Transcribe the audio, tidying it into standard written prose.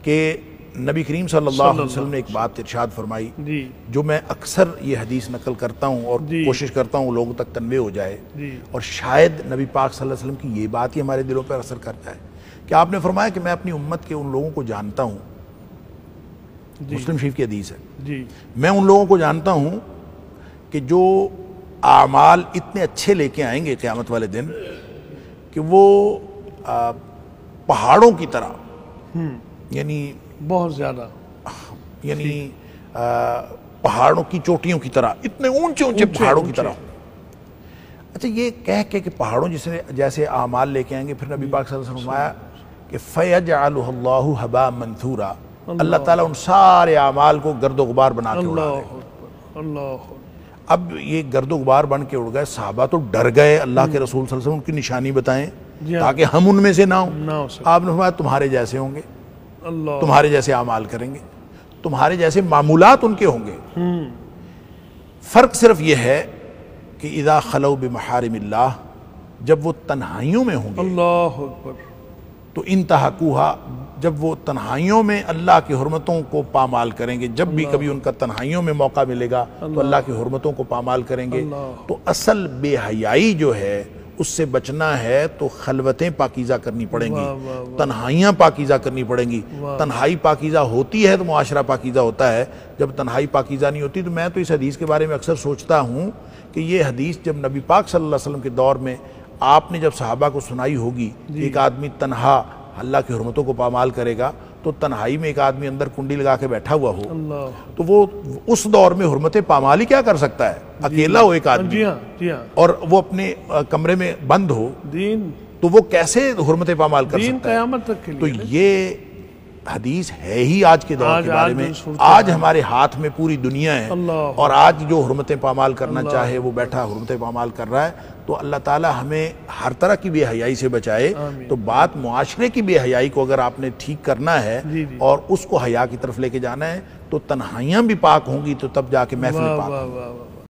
کہ نبی کریم صلی اللہ علیہ وسلم نے ایک بات ارشاد فرمائی جو میں اکثر یہ حدیث نقل کرتا ہوں اور کوشش کرتا ہوں لوگوں تک تنویہ ہو جائے، اور شاید نبی پاک صلی اللہ علیہ وسلم کی یہ بات ہی ہمارے دلوں پر اثر کر جائے، کہ آپ نے فرمایا کہ میں اپنی امت کے ان لوگوں کو جانتا ہوں، مسلم شریف کی حدیث ہے، میں ان لوگوں کو جانتا ہوں کہ جو اعمال اتنے اچھے لے کے آئیں گے قیامت والے دن کہ وہ پہاڑوں کی طرح، یعنی بہت زیادہ، یعنی پہاڑوں کی چوٹیوں کی طرح، اتنے اونچے اونچے پہاڑوں کی طرح۔ اچھا یہ کہہ کے کہ پہاڑوں جیسے اعمال لے کے آئیں گے، پھر نبی پاک صلی اللہ علیہ وسلم فرمایا کہ فَيَجْعَلُهُ اللَّهُ هَبَاءً مَنْثُورًا، اللہ تعالیٰ ان سارے اعمال کو گرد و غبار بنا کے اڑا دے۔ اب یہ گرد و غبار بن کے اڑ گئے، صحابہ تو ڈر گئے، اللہ کے رسول صلی اللہ علیہ وسلم ان کی نشانی بتائیں تاکہ ہم ان میں سے نہ ہوں۔ آپ نے فرمایا تمہارے جیسے ہوں گے، تمہارے جیسے اعمال کریں گے، تمہارے جیسے معمولات ان کے ہوں گے، فرق صرف یہ ہے کہ اذا خلو بمحارم اللہ، جب وہ تنہائیوں میں ہوں گے، اللہ اکبر، تو انتہکوہا، جب وہ تنہائیوں میں اللہ کی حرمتوں کو پامال کریں گے، جب بھی کبھی ان کا تنہائیوں میں موقع ملے گا تو اللہ کی حرمتوں کو پامال کریں گے۔ تو اصل بے حیائی جو ہے اس سے بچنا ہے تو خلوتیں پاکیزہ کرنی پڑیں گی، تنہائیاں پاکیزہ کرنی پڑیں گی۔ تنہائی پاکیزہ ہوتی ہے تو معاشرہ پاکیزہ ہوتا ہے، جب تنہائی پاکیزہ نہیں ہوتی تو میں تو اس حدیث کے بارے میں اکثر سوچتا ہوں کہ یہ حدیث جب نبی پاک صلی اللہ علیہ وسلم کے دور میں آپ نے جب صحابہ کو سنائی ہوگی کہ ایک آدمی تنہا اللہ کی حرمتوں کو پامال کرے گا، تو تنہائی میں ایک آدمی اندر کنڈی لگا کے بیٹھا ہوا ہو تو وہ اس دور میں حرمت پامال ہی کیا کر سکتا ہے؟ اکیلا ہو ایک آدمی اور وہ اپنے کمرے میں بند ہو تو وہ کیسے حرمت پامال کر سکتا ہے؟ تو یہ حدیث ہے ہی آج کے دور کے بارے میں۔ آج ہمارے ہاتھ میں پوری دنیا ہے اور آج جو حرمتیں پامال کرنا چاہے وہ بیٹھا حرمتیں پامال کر رہا ہے۔ تو اللہ تعالی ہمیں ہر طرح کی بے حیائی سے بچائے۔ تو بات معاشرے کی بے حیائی کو اگر آپ نے ٹھیک کرنا ہے اور اس کو حیا کی طرف لے کے جانا ہے تو تنہائیاں بھی پاک ہوں گی تو تب جا کے محفل پاک ہوگی۔